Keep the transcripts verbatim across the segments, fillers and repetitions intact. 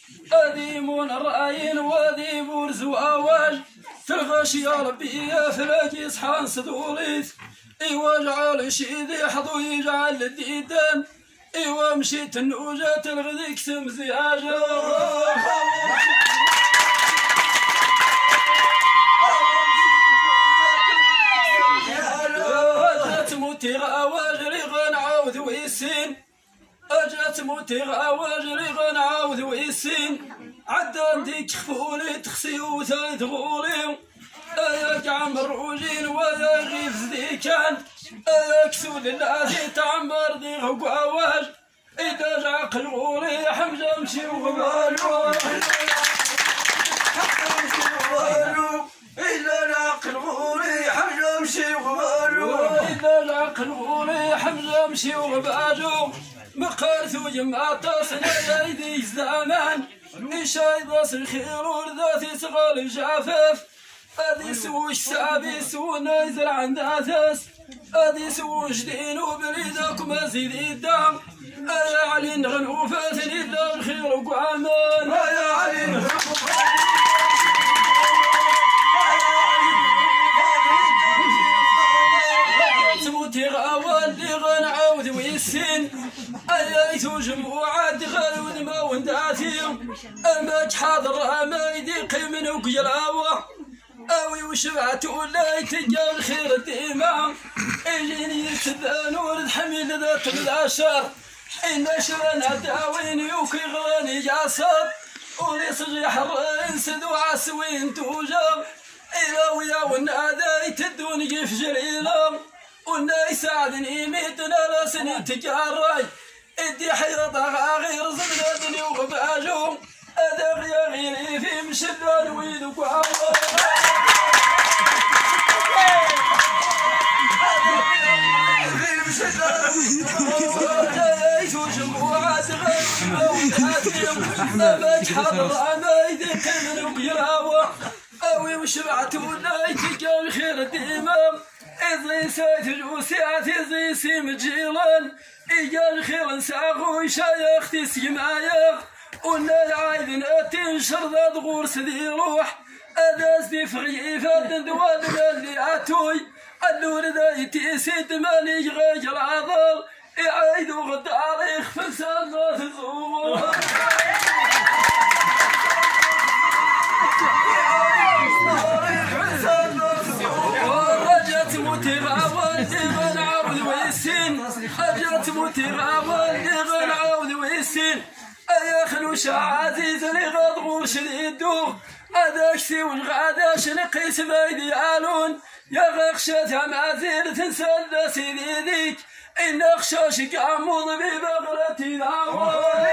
أديمون الرأيين وذي بورز وأواج تلغش يا ربي يا فلاكي صحان صدوليت إيوا جعل شيدي حظو يجعل الديدان إيوا مشيت النوجة تلغذيك سمزي هاجر أجات موتي غاواجري غنعاود ويسين أجات موتي غاواجري غنعاود ويسين عدان ديك خفولي تخسي وثالث غولي أياك عمر روجين ويا غيف زديكان أياك سود الذي تعمر دي غواواج إذا جاق الغولي حمزة مشي وغبالو إذا جاق الغولي حمزة مشي وغبالو إذا جاق الغولي حمزة مشي وغبالو مقارث وجماعة سنة يدي الزمان إشاي ضاس الخير والذاتي صغال الجافف أدي سوش سابي سونا يزرع عند أثاس أدي سوش دين وبريدكم أزيد الدم أيا علي نغنو فاتني إلا الخير وقوامان أيا علي نغنو تموتي غاوال دي غنعاود ويسين أيا جموعة غاود ما ونداتيهم أماك حاضر أما يديقي من وقيلاوة أوي وشبعت ولا يتجا الخير الديما إجيني يتذان ورد حميل ذات العشر إن شرنا داوين يوكي غراني جاسر ولي صجيح الرئيس دو عسوين توجا إلا ويا والنادي تدوني في جليلة ونا يساعدني ميتنا لاسني تجاري إدي حيرة غير زبنادني وغباجو أدا غيري في مشدان ويدك وعوض في مشدان جايتو جموعات غير ونداتيهم أباك حضر أما يديك من وقيراوة أوي وشبعت ولا يتجا الخير الديمام إذي ساتر وسعت إذي سيم جيلان إيجا الخير نساغو يشايختي سيمايا ونا عايدنا تنشر ذا غورس ذي روح أداس دي فغيفة دوالنا اللي عاتوي اللور ذا يتيسيد ماني غاج العضل يعايدو غد عريخ فسال ما تزور موتي غاوال دي غنعاود ويسين أجات موتي غاوال دي غنعاود ويسين أيا خلوش عزيز اللي غضغور شديدو هذاك سي والغاداش نقيس بايدي عالون يا غخشات عمازير تنسى سيدي ذيك إن خشاش قاموض ببغرتي دعوان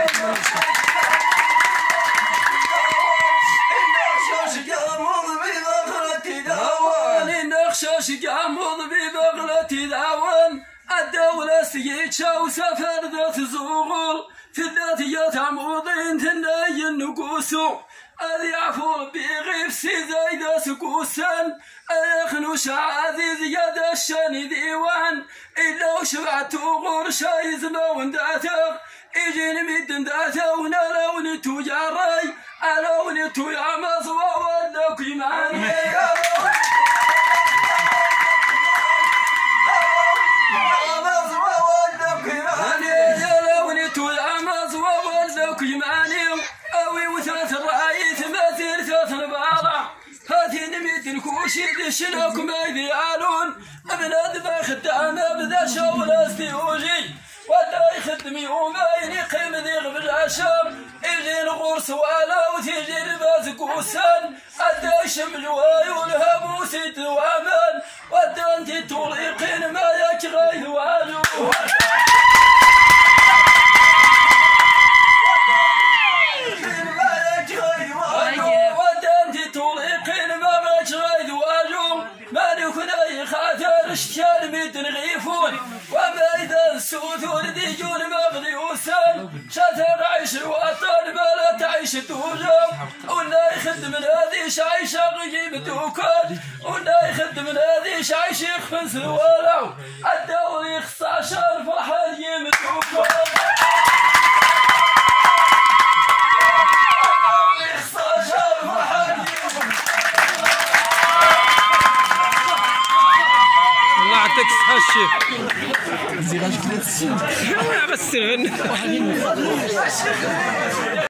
خشاش قاموض ببغلتي دعوان الدولة سيتشا وسافر ذات زغول في الذاتيات عموضين تناي النقوسو أذي عفو ربي غيف سي زايدة سكوسان أيخنوش عزيز يد الشاني ديوان إلا وشبعتو غور شايز ما ونداتا إجيني ميدن داتا ونالوني تجاري ألوني تويا مزوا ودك يماني شيد شنوك ما يذيالون ابناد ذا خدامه بذا شغل استيوجي ودا يخدمي وما يقيم ذي غبر عشام يجي الغرس ولا وتيجي الباز كوسان ادا يشم جواي والهب وسيد وامان ودا انت طريقين ما ياك غايد والو اشتال ميدن غيفون وما اذا السوثون ديجون مغذي وسان شاتر عيش الوطن ما لا تعيش توجم ولا يخدم من هذه شعيش غيب دوكان ولا يخدم من هذه شعيش يخفنس الولو الدور يخص عشان فرحان يم دوكان يعطيك الصحة الشيخ. غسلهن.